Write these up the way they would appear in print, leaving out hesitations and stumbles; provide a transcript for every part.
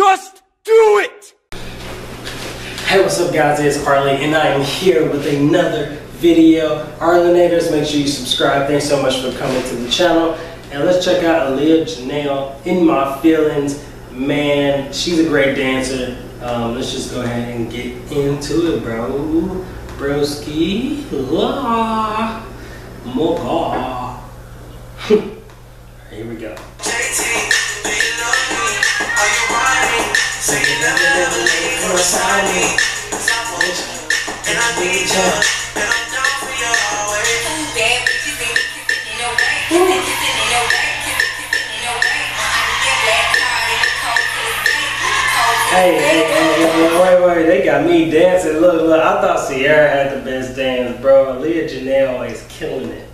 Just do it! Hey, what's up guys, it's Arlie and I am here with another video. Arlinators, make sure you subscribe. Thanks so much for coming to the channel. And let's check out Aliya Janell, In My Feelings. Man, she's a great dancer. Let's just go ahead and get into it, bro. Broski. Mocha. Here we go. Hey, wait, they got me dancing. Look, I thought Sierra had the best dance, bro. Aliya Janell is killing it.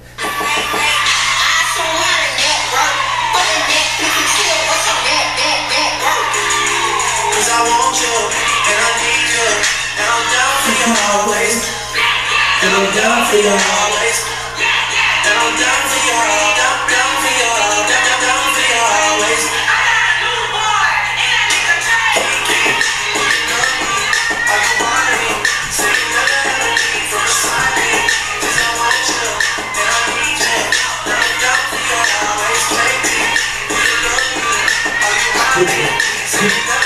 I want you, and I need you, and I'm down for you always, and I'm down for you always, and I'm down for you, down for you, down for you always. I got a new boy, and I need a change. Are you wanting me? Say nothing from beside me, 'cause I want you, and I need you, and I'm down for you always, baby. Do you love me? Are you wanting me? Say nothing.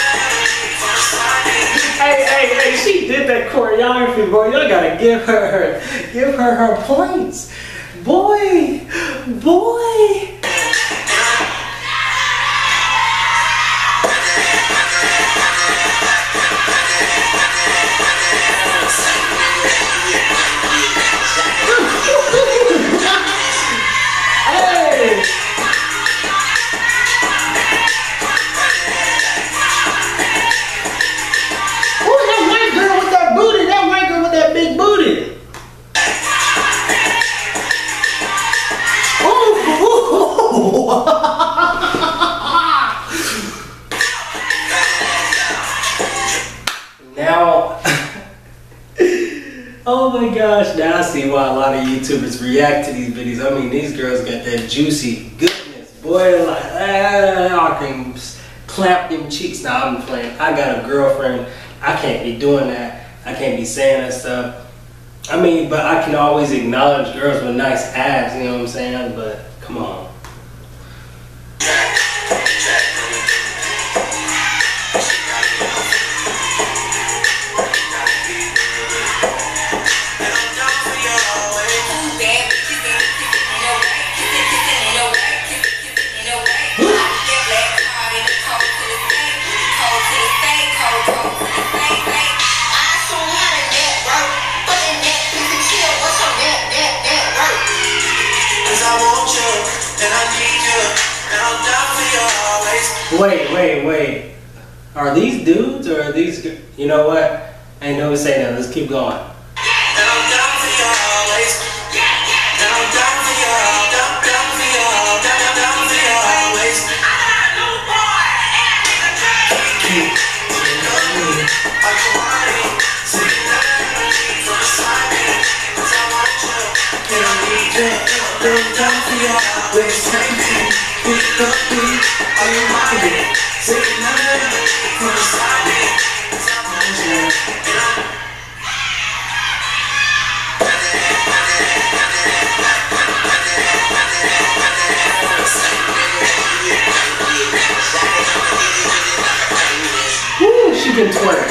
Hey, she did that choreography, boy. Y'all gotta give her her points. Boy. Now, oh my gosh, now I see why a lot of YouTubers react to these videos. I mean, these girls got that juicy goodness. Boy, like, I can clap them cheeks. Now, I'm playing. I got a girlfriend. I can't be doing that. I can't be saying that stuff. I mean, but I can always acknowledge girls with nice abs, you know what I'm saying? But, come on. Wait. Are these dudes or are these, you know what? Ain't no say that. Let's keep going. Woo, she can twerk.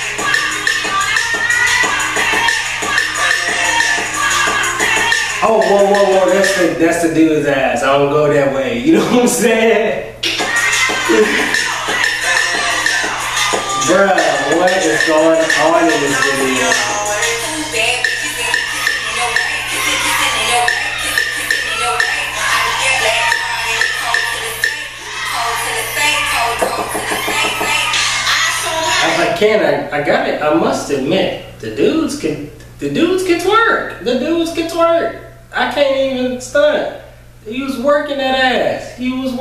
Oh, whoa, that's the dude's ass. I don't go that way. You know what I'm saying? Bruh, what is going on in this video? If I can, I got it. I must admit, the dudes can twerk. The dudes can twerk. I can't even stunt. He was working that ass.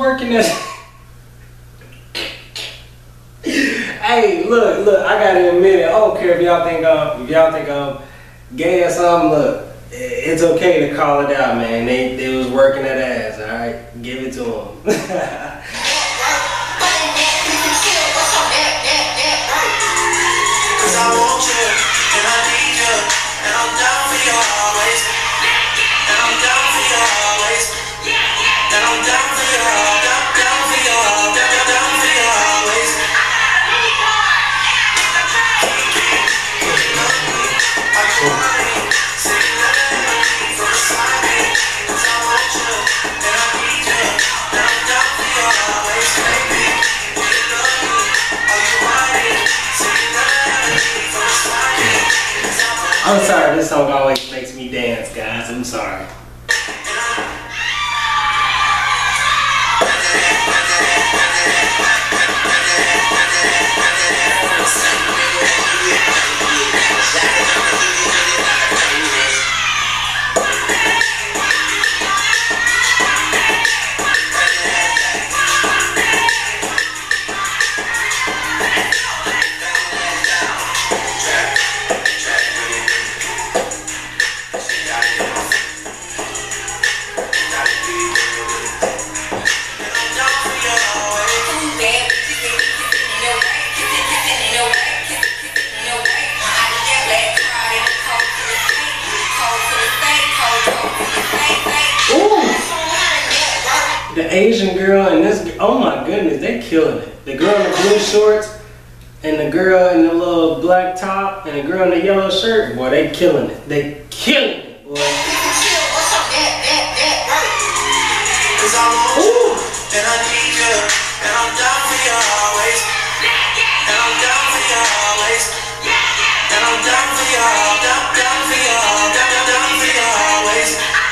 Hey, look, I gotta admit it. I don't care if y'all think I'm gay or something. Look, it's okay to call it out, man. They was working that ass. All right, give it to them. I'm sorry, this song always makes me dance, guys. I'm sorry. The Asian girl and this, oh my goodness, they killing it. The girl in the blue shorts and the girl in the little black top and the girl in the yellow shirt, boy, they killing it. They killing it, boy. Ooh. And I need you, and I'm down for you always. And I'm down for you always. And I'm down for you, down for you, down for you always.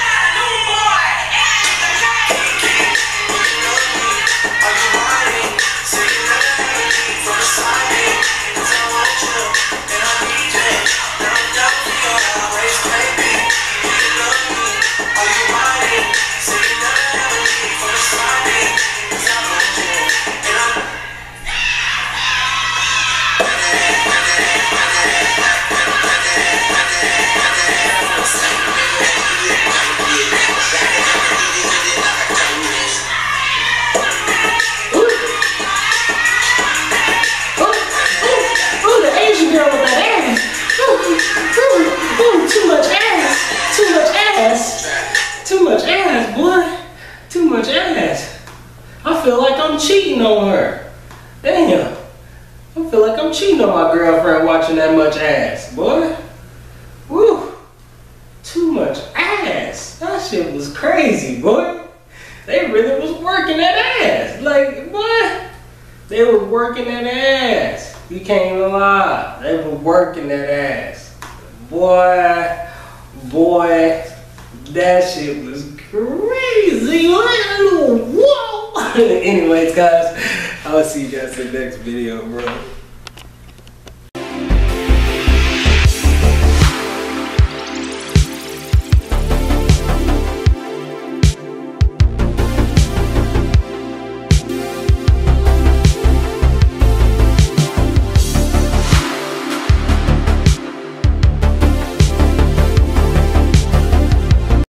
Too much ass, boy. Too much ass. I feel like I'm cheating on her. Damn. I feel like I'm cheating on my girlfriend watching that much ass, boy. Woo. Too much ass. That shit was crazy, boy. They really was working that ass. Like, boy. They were working that ass. You can't even lie. They were working that ass. Boy. That shit was crazy. Whoa. Anyways, guys, I'll see you guys in the next video, bro.